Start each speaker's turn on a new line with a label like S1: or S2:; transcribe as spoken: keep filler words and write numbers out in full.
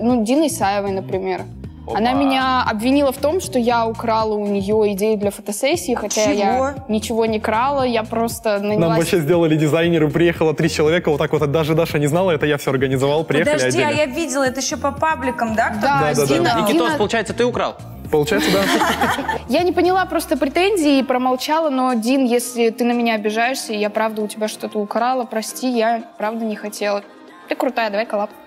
S1: ну, Дина Исаевой, например.
S2: Опа.
S1: Она меня обвинила в том, что я украла у нее идею для фотосессии, хотя
S3: Чего?
S1: я ничего не крала, я просто нанялась...
S4: Нам вообще сделали дизайнеры, приехало три человека, вот так вот, даже Даша не знала, это я все организовал, приехали
S3: Подожди,
S4: отдельно.
S3: а я видела, это еще по пабликам, да?
S1: Да,
S4: Да, да, да.
S1: Дина,
S2: Никитос,
S1: Дина-
S2: получается, ты украл?
S4: Получается, да.
S1: Я не поняла просто претензии и промолчала, но, Дин, если ты на меня обижаешься, и я правда у тебя что-то украла, прости, я правда не хотела. Ты крутая, давай коллаб.